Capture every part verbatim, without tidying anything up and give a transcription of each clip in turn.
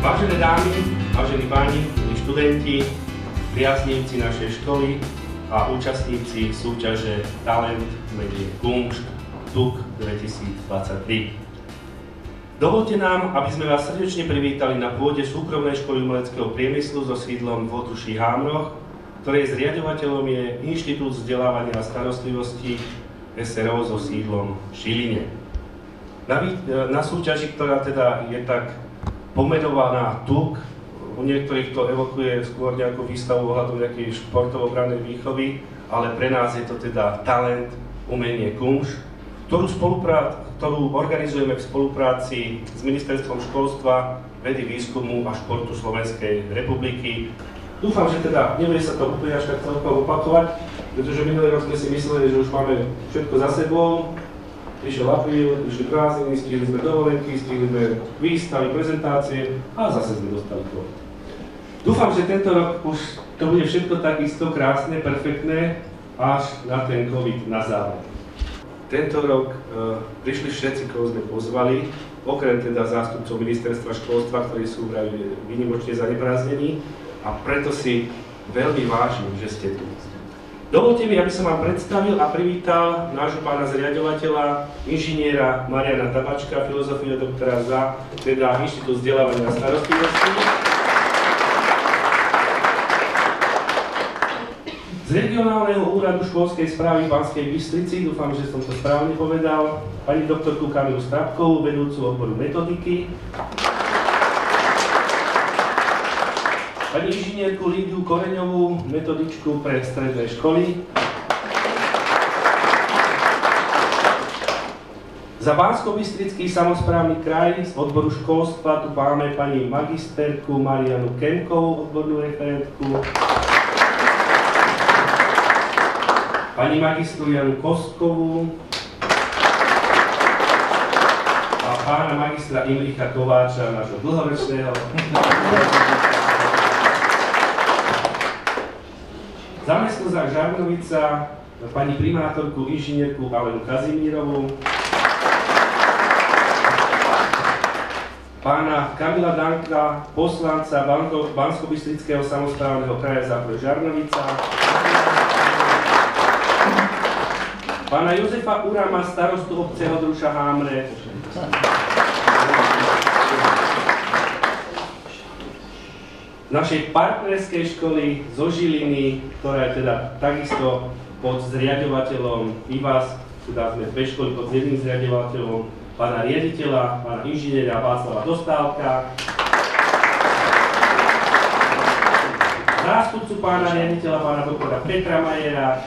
Vážené dámy, vážení páni, milí študenti, priaznivci našej školy a účastníci súťaže Talent umenie Kumšt Tuk dvetisícdvadsaťtri. Dovolte nám, aby sme vás srdečne privítali na pôde súkromnej školy umeleckého priemyslu so sídlom v Otuší Hámroch, ktorej zriaďovateľom je Inštitút vzdelávania a starostlivosti es er ó so sídlom v Žiline. Na, na súťaži, ktorá teda je tak pomenovaná Tuk, u niektorých to evokuje skôr nejakú výstavu ohľadom nejakej športovo-brannej výchovy, ale pre nás je to teda Talent umenie Kumšt, ktorú, ktorú organizujeme v spolupráci s Ministerstvom školstva, vedy, výskumu a športu Slovenskej republiky. Dúfam, že teda nebude sa to úplne až tak celkom opakovať, pretože minulý rok sme si mysleli, že už máme všetko za sebou. Išiel apríl, išli prázdniny, stihli sme dovolenky, stihli sme výstavy, prezentácie a zase sme dostali COVID. Dúfam, že tento rok už to bude všetko takisto krásne, perfektné, až na ten COVID na záver. Tento rok e, prišli všetci, koho sme pozvali, okrem teda zástupcov Ministerstva školstva, ktorí sú vraj výnimočne zaneprázdnení, a preto si veľmi vážim, že ste tu. Dovolte mi, aby som vám predstavil a privítal nášho pána zriaďovateľa, inžiniera Mariana Tabačka, filozofie doktora za teda Inštitút vzdelávania a starostlivosti. Z regionálneho úradu školskej správy v Banskej Bystrici, dúfam, že som to správne povedal, pani doktorku Kamilu Strapkovú, vedúcu odboru metodiky. Pani inžinierku Lídiu Koreňovú, metodičku pre stredné školy. Za Banskobystrický samosprávny kraj z odboru školstva tu máme pani magisterku Marianu Kemkovú, odbornú referentku. Pani magistru Janu Kostkovú. A pána magistra Imricha Kováča, nášho dlhoročného. Zamestnanca Žarnovica, pani primátorku inžinierku Alenu Kazimírovú, pána Kamila Danka, poslanca Banskobystrického samosprávneho kraja Zápor Žarnovica, pána Jozefa Urama, starostu obce Hodruša Hámre, našej partnerskej školy zo Žiliny, ktorá je teda takisto pod zriaďovateľom í vás, teda sme dve školy pod jedným zriaďovateľom, pána riaditeľa, pána inžiniera Václava Dostálka, zástupcu pána riaditeľa, pána doktora Petra Majera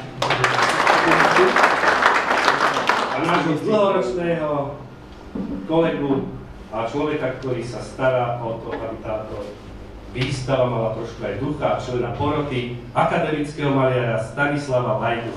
a nášho dlhoročného kolegu a človeka, ktorý sa stará o to, aby táto výstava mala trošku aj ducha, člena poroty, akademického maliara Stanislava Lajdu.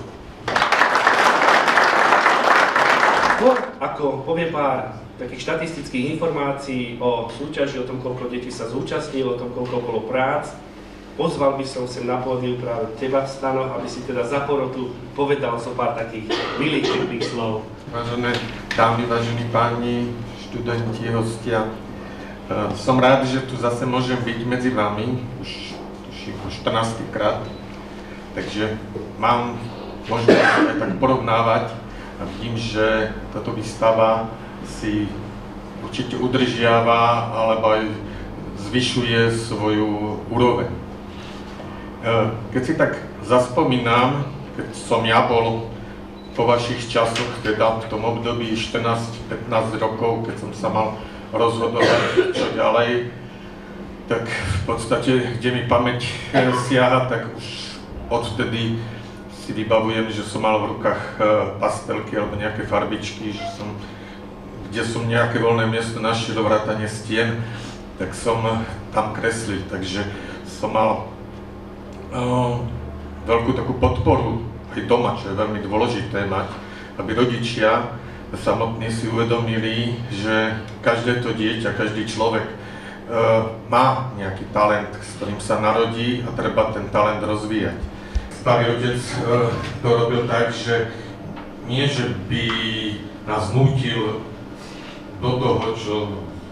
Skôr ako poviem pár takých štatistických informácií o súťaži, o tom, koľko detí sa zúčastnilo, o tom, koľko bolo prác, pozval by som sem na pódiu práve teba, Stano, aby si teda za porotu povedal so pár takých milých, teplých slov. Vážené dámy, vážení páni, študenti, hostia, som rád, že tu zase môžem byť medzi vami, už štrnásteho krát, takže mám možnosť aj tak porovnávať a vidím, že táto výstava si určite udržiava alebo aj zvyšuje svoju úroveň. Keď si tak zaspomínam, keď som ja bol po vašich časoch, teda v tom období štrnásť pätnásť rokov, keď som sa mal rozhodovať, čo ďalej, tak v podstate, kde mi pamäť siaha, tak už odvtedy si vybavujem, že som mal v rukách pastelky alebo nejaké farbičky, že som, kde som nejaké voľné miesto našiel, vrátane stien, tak som tam kreslil, takže som mal uh, veľkú takú podporu aj doma, čo je veľmi dôležité mať, aby rodičia samotní si uvedomili, že každé to dieťa, každý človek e, má nejaký talent, s ktorým sa narodí a treba ten talent rozvíjať. Starý otec e, to robil tak, že nie, že by nás nútil do toho, čo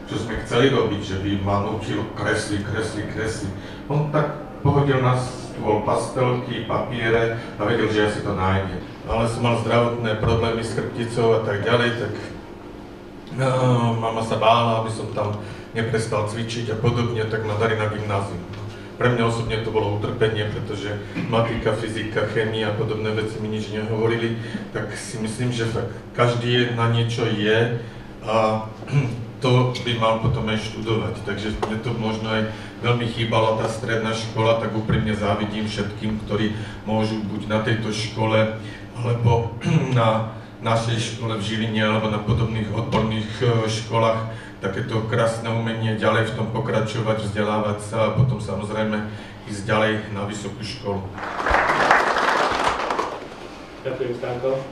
čo sme chceli robiť, že by ma nutil kresli, kresli, kresli. On tak pohodil na stôl pastelky, papiere a vedel, že ja si to nájdem. Ale som mal zdravotné problémy s chrbticou a tak ďalej, tak no, mama sa bála, aby som tam neprestal cvičiť a podobne, tak ma dali na gymnázium. Pre mňa osobne to bolo utrpenie, pretože matika, fyzika, chémia a podobné veci mi nič nehovorili, tak si myslím, že tak každý na niečo je a to by mal potom aj študovať. Takže mne to možno aj veľmi chýbala tá stredná škola, tak úprimne závidím všetkým, ktorí môžu buď na tejto škole, alebo na našej škole v Žiline, alebo na podobných odborných školách takéto krásne umenie ďalej v tom pokračovať, vzdelávať sa a potom samozrejme ísť ďalej na vysokú školu. Ďakujem, Stanko.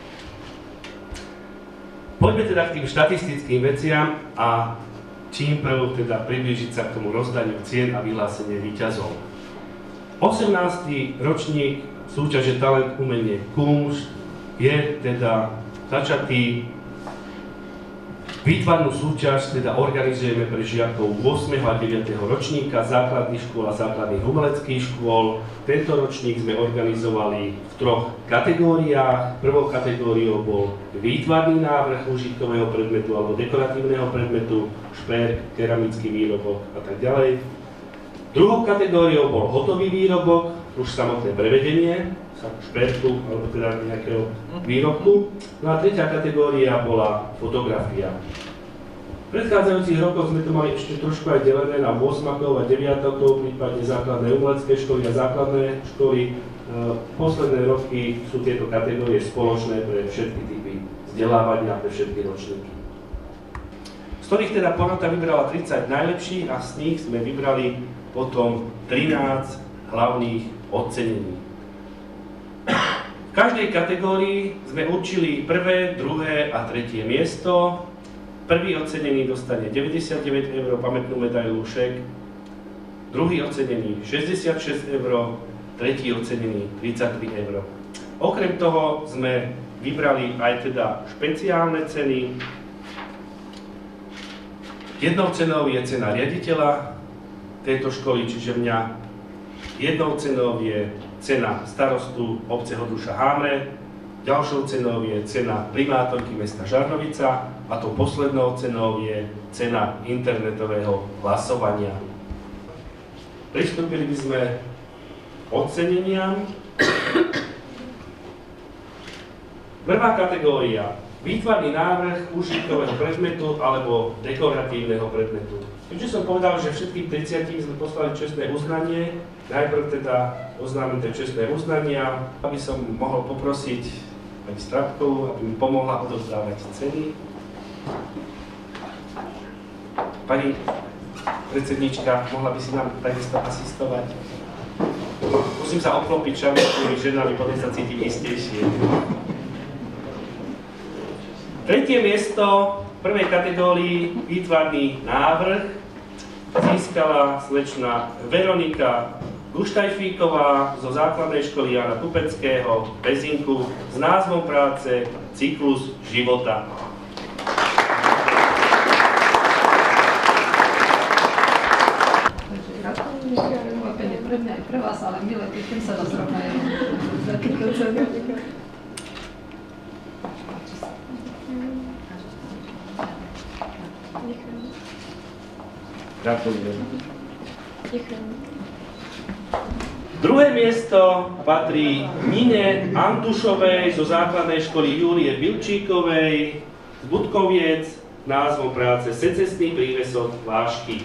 Poďme teda k tým štatistickým veciam a čím prv teda priblížiť sa k tomu rozdaniu cien a vyhlásenie víťazov. osemnásty ročník súťaže Talent umenie Kumšt je teda začatý. Výtvarnú súťaž teda organizujeme pre žiakov ôsmeho a deviateho ročníka základných škôl a základných umeleckých škôl. Tento ročník sme organizovali v troch kategóriách. Prvou kategóriou bol výtvarný návrh užitkového predmetu alebo dekoratívneho predmetu, šperk, keramický výrobok a tak ďalej. Druhou kategóriou bol hotový výrobok, už samotné prevedenie šperku alebo teda nejakého výrobku. No a tretia kategória bola fotografia. V predchádzajúcich rokoch sme to mali ešte trošku aj delené na ôsmakov a deviatakov, prípadne základné umelecké školy a základné školy. Posledné roky sú tieto kategórie spoločné pre všetky typy vzdelávania, pre všetky ročníky. Z ktorých teda porota vybrala tridsať najlepších a z nich sme vybrali potom trinásť hlavných ocenení. V každej kategórii sme určili prvé, druhé a tretie miesto. Prvý ocenený dostane deväťdesiatdeväť eur, pamätnú medailu šek. Druhý ocenený šesťdesiatšesť eur, tretí ocenený tridsaťtri eur. Okrem toho sme vybrali aj teda špeciálne ceny. Jednou cenou je cena riaditeľa tejto školy, čiže mňa. Jednou cenou je cena starostu obce Hodruša Hámre, ďalšou cenou je cena primátorky mesta Žarnovica a tou poslednou cenou je cena internetového hlasovania. Pristúpili by sme k oceneniam. Prvá kategória. Výtvarný návrh užitkového predmetu alebo dekoratívneho predmetu. Keďže som povedal, že všetkým tridsiatim sme poslali čestné uznanie, najprv teda oznámim tie čestné uznania, aby som mohol poprosiť pani Strapkovú, aby mi pomohla odovzdávať ceny. Pani predsednička, mohla by si nám takisto asistovať? Musím sa obklopiť šarmantnými ženami, potom sa cítim istejšie. Tretie miesto v prvej kategórii výtvarný návrh získala slečna Veronika Guštajfíková zo základnej školy Jana Tupeckého v Pezinku s názvom práce Cyklus života. Takže gratulujem, nie pre mňa aj pre vás, ale milé, teším sa na zrovnajú za týchto ceny. Gratulujem. Druhé miesto patrí Nine Antušovej zo základnej školy Júlie Bilčíkovej z Budkoviec s názvom práce Secesný prívesok vášky.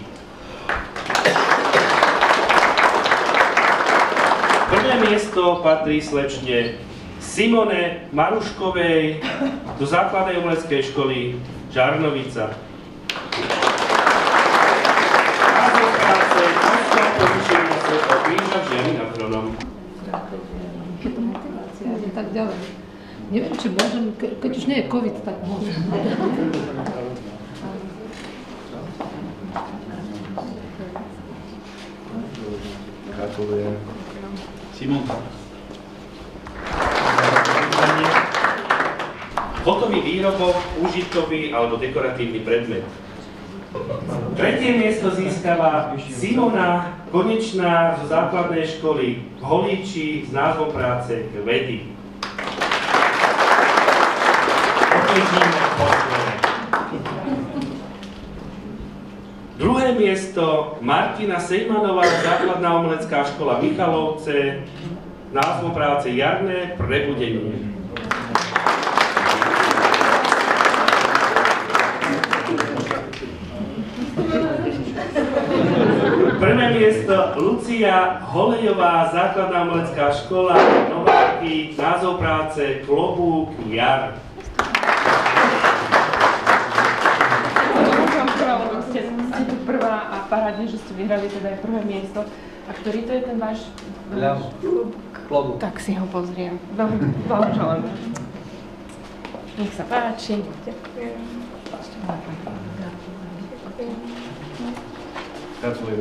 Prvé miesto patrí slečne Simone Maruškovej zo základnej umeleckej školy Žarnovica. Tak ďalej. Neviem, či môžem, keď už nie je COVID, tak môžem. Gratulujem. Simonka. Hotový výrobok, užitkový alebo dekoratívny predmet. Tretie miesto získava Simona Konečná zo základnej školy v Holíči s názvom práce Kvety. Opäťíme posledné. Druhé miesto Martina Sejmanová, základná umelecká škola Michalovce s názvom práce Jarné prebudenie. Prvé miesto Lucia Holejová, základná umelecká škola Nováky, názov práce Klobúk jar. Ste, ste tu prvá a parádne, že ste vyhrali teda aj prvé miesto. A ktorý to je ten váš klobúk? Tak si ho pozriem. Veľmi blahoželám. Nech sa páči. Ďakujem. Gratulujem.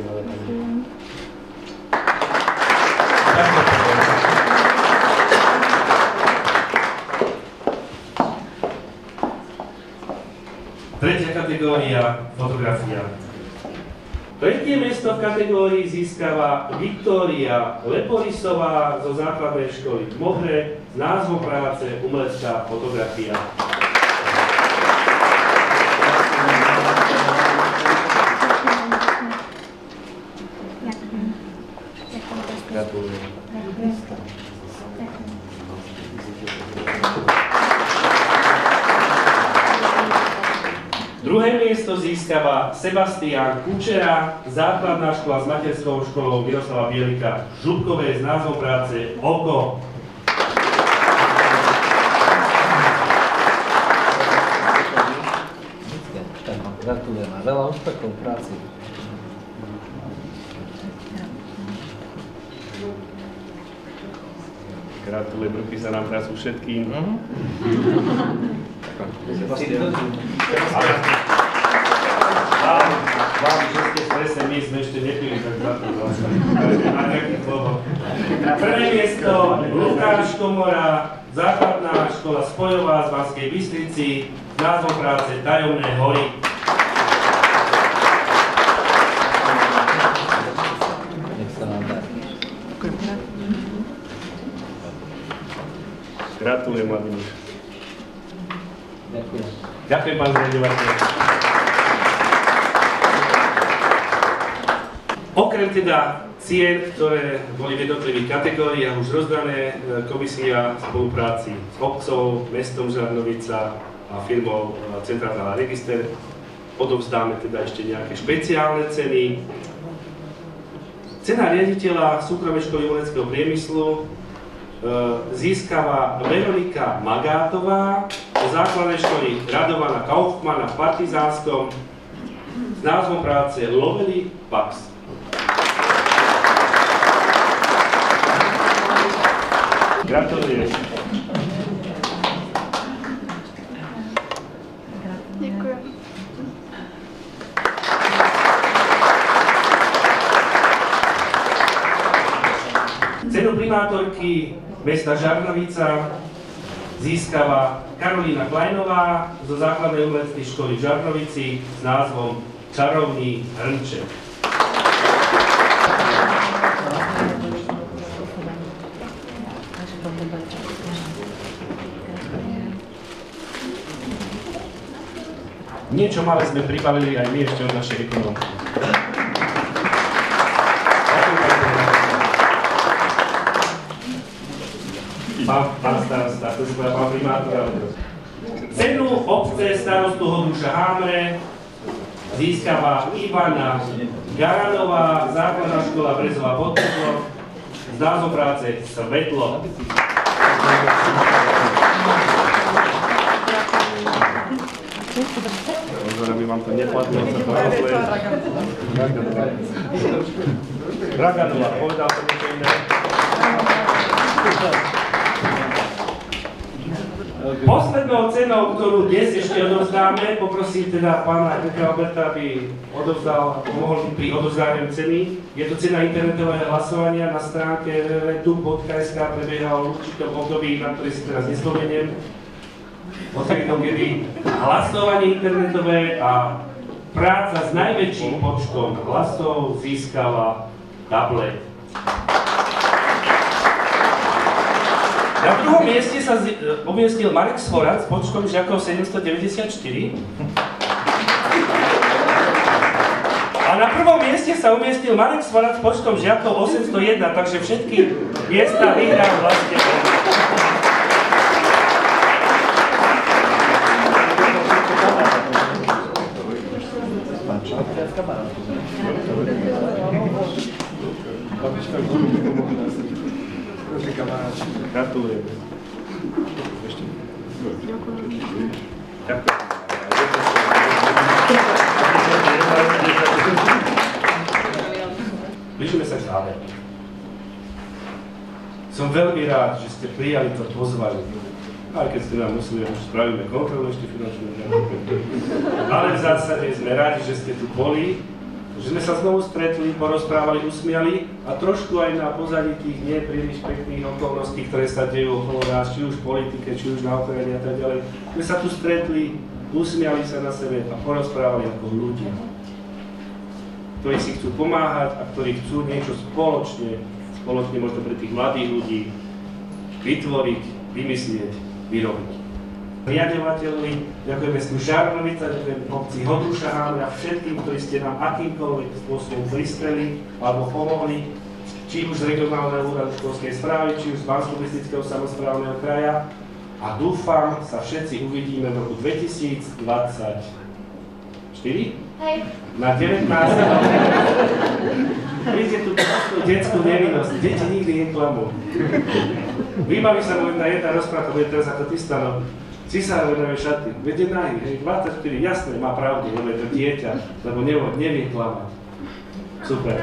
Tretia kategória, fotografia. Tretie miesto v kategórii získava Viktória Leporisová zo základnej školy v Mohre s názvom práce Umelecká fotografia. Gratulujem. Druhé miesto získava Sebastián Kučera, základná škola s materskou školou Miroslava Bielika v Župkovej s názvom práce Oko. Gratulujem a veľa úspechov v práci. Gratulujem, ruky sa nám trasú všetkým. Vám, že ste stresne, my sme ešte nepili, tak za to vlastne. Na nejakých slovo. Prvé miesto Lukáš Komora, základná škola Spojová z Banskej Bystrici, s názvom práce Tajomné hory. Nech sa vám dá. Gratulujem, mladý muž. Ďakujem. Ďakujem, pán zriaďovateľ. Okrem teda cien, ktoré boli v jednotlivých kategóriách už rozdané, komisia v spolupráci s obcov, mestom Žarnovica a firmou Centrálna register, odovzdáme teda ešte nejaké špeciálne ceny. Cena riaditeľa súkromnej školy umeleckého priemyslu získava Veronika Magátová zo základnej školy Radovana Kaufmana v Partizánskom s názvom práce Lovely Pax. Gratulujem. Ďakujem. Cenu primátorky mesta Žarnovica získava Karolína Kleinová zo základnej umeleckej školy v Žarnovici s názvom Čarovný hrnček. Niečo malé sme pribavili aj my ešte od našej ekonomky. Pán, pán starosta, to si povedal pán primátor. Cenu obce starostu Hodruša Hámre získava Ivana Garanová, základná škola Brezová Podteplo s názvom práce Svetlo. Pozor, aby vám to neplatilo sa to Draganová, povedal som niečo iné. Poslednou cenou, ktorú dnes ešte odovzdáme, poprosím teda pána Petra Alberta, aby odovzdal, pomohol pri odovzdávaní ceny. Je to cena internetového hlasovania na stránke w w w bodka tu bodka es ka, prebiehalo v určitom období, na ktoré si teraz nespomeniem. Odkedy, kedy hlasovanie internetové a práca s najväčším počtom hlasov získala tablet. Na druhom mieste sa umiestnil Marek Svorac s počtom žiakov sedemstodeväťdesiatštyri. A na prvom mieste sa umiestnil Marek Svorac s počtom žiakov osemstojeden, takže všetky miesta vyhral vlastne. Gratulujem. Ďakujem. Blížime sa k záveru. Som veľmi rád, že ste prijali to pozvanie. Aj keď ste nám museli, už spravíme kontrolu ešte finančnú. Ale v zásade sme rádi, že ste tu boli, že sme sa znovu stretli, porozprávali, usmiali a trošku aj na pozadí tých nie príliš pekných okolností, ktoré sa dejú okolo nás, či už v politike, či už na Ukrajine a tak ďalej. My sa tu stretli, usmiali sa na sebe a porozprávali ako ľudia, ktorí si chcú pomáhať a ktorí chcú niečo spoločne, spoločne možno pre tých mladých ľudí vytvoriť, vymyslieť, vyrobiť. Riadovateľovi, ďakujem mestu Žarnovica, ďakujem obci Hodruša a všetkým, ktorí ste nám akýmkoľvek spôsobom prispeli alebo pomohli, či už z regionálneho úradu školskej správy, či už z Banskobystrického samosprávneho kraja. A dúfam, sa všetci uvidíme v roku dvetisícdvadsaťštyri na devätnásteho Vidíte tú detskú nevinnosť, deti nikdy neklamú. Vybaví sa mu jedna jedna rozpráva, bude teraz ako ty Stano. Cisárove nové šaty, vedie nahy, hej, dvadsaťštyri, jasné, má pravdu, lebo je to dieťa, lebo nevie, nevie klamať. Super.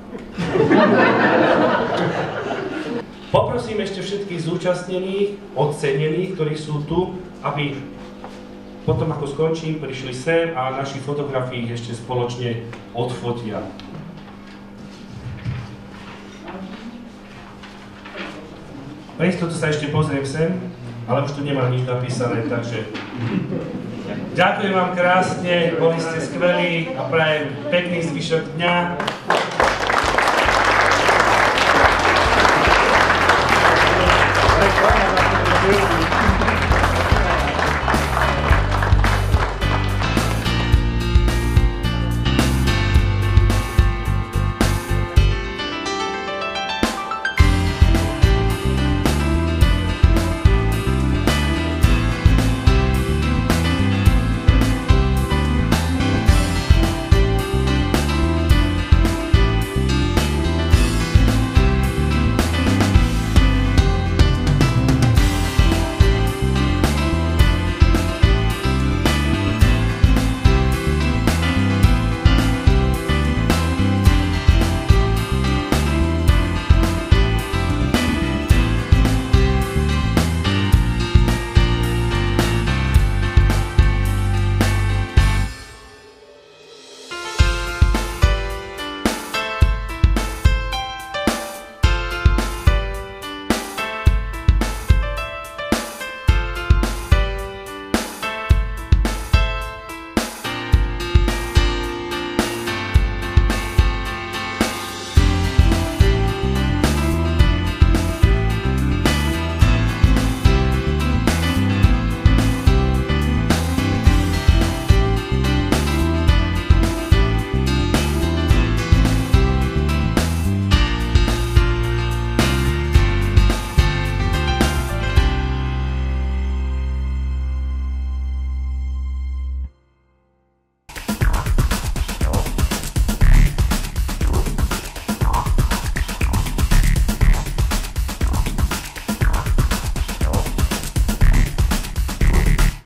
Poprosím ešte všetkých zúčastnených, ocenených, ktorí sú tu, aby potom, ako skončím, prišli sem a naši fotografii ešte spoločne odfotia. Pre istotu sa ešte pozriem sem, ale už tu nemám nič napísané, takže ďakujem vám krásne, boli ste skvelí a prajem pekný zvyšok dňa.